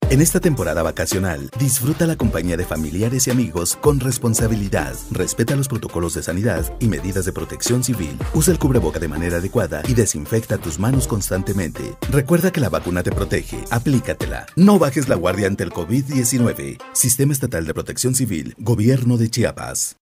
En esta temporada vacacional, disfruta la compañía de familiares y amigos con responsabilidad. Respeta los protocolos de sanidad y medidas de protección civil. Usa el cubreboca de manera adecuada y desinfecta tus manos constantemente. Recuerda que la vacuna te protege. Aplícatela. No bajes la guardia ante el COVID-19. Sistema Estatal de Protección Civil. Gobierno de Chiapas.